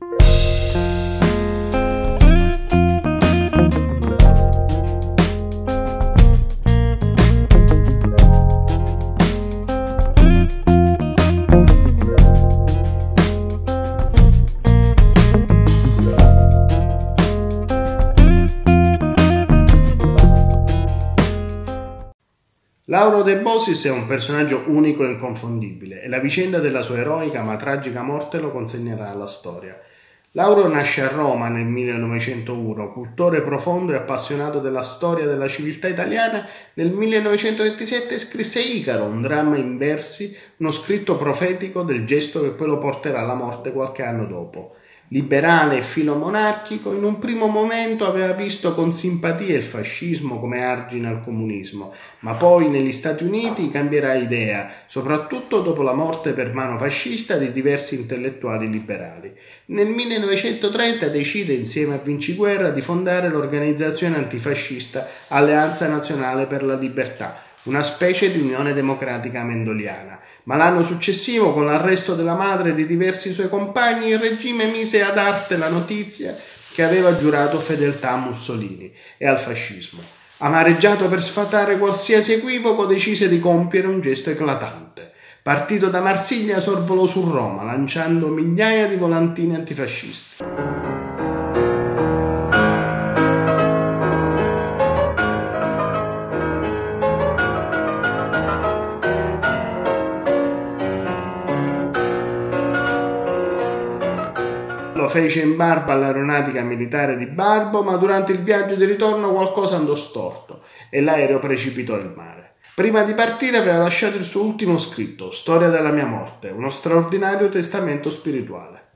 Lauro De Bosis è un personaggio unico e inconfondibile e la vicenda della sua eroica ma tragica morte lo consegnerà alla storia. Lauro nasce a Roma nel 1901, cultore profondo e appassionato della storia della civiltà italiana. Nel 1927 scrisse Icaro, un dramma in versi, uno scritto profetico del gesto che poi lo porterà alla morte qualche anno dopo. Liberale e filomonarchico, in un primo momento aveva visto con simpatia il fascismo come argine al comunismo, ma poi negli Stati Uniti cambierà idea, soprattutto dopo la morte per mano fascista di diversi intellettuali liberali. Nel 1930 decide insieme a Vinci Guerra di fondare l'organizzazione antifascista Alleanza Nazionale per la Libertà, una specie di Unione Democratica Mendeliana. Ma l'anno successivo, con l'arresto della madre e di diversi suoi compagni, il regime mise ad arte la notizia che aveva giurato fedeltà a Mussolini e al fascismo. Amareggiato per sfatare qualsiasi equivoco, decise di compiere un gesto eclatante. Partito da Marsiglia, sorvolò su Roma, lanciando migliaia di volantini antifascisti. Lo fece in barba all'aeronautica militare di Barbo, ma durante il viaggio di ritorno qualcosa andò storto e l'aereo precipitò nel mare. Prima di partire aveva lasciato il suo ultimo scritto, Storia della mia morte, uno straordinario testamento spirituale.